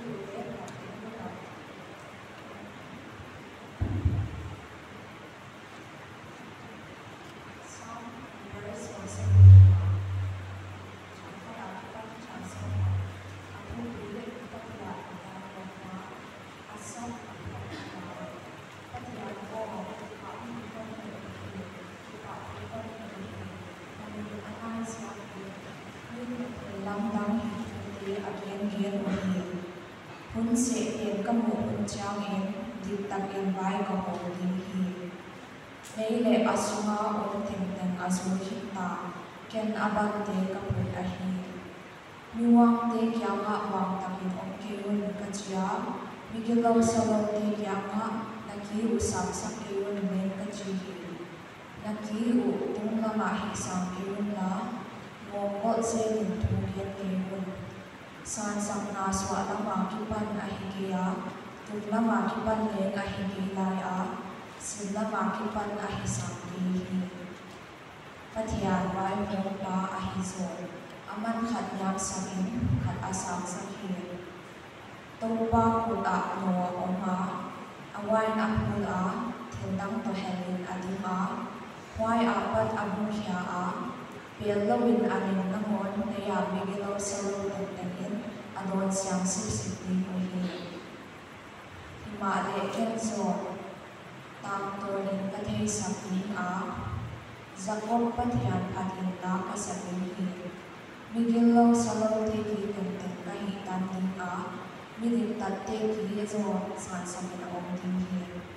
hun se em ka mo hun chang em dit tak em vai ka mo ding hi nei le asunga on tem tem asu hi ta ken aban te ka pui a hi miwang te kya nga wang takin om ke un ka chia migilo salo te kya nga naki u sam sak ke un men ka chi hi naki u tung lama hi sam ke un la mo ko se min thu hian ke un san sang na swa lama ki pan a hi ke ya tuk lama ki pan le a hi ke lai a sin lama ki pan a hi sam ke hi pathian vai mo pa a hi zo aman khat nyam sakin khat asam sakhi to pa ku a no oma awai na pu a thindam to helin adima wai a pat abu khia a pel lawin anin na mon na ya migilo salo ten adon siang sip sip ni ho hi ma le ken zo tam to nin ka thei sak ni a zakop pathian atin ta ka sakin hi migilo salo te ki ten ka hi tan ni a milim tat te ki zo san sam na om tin hi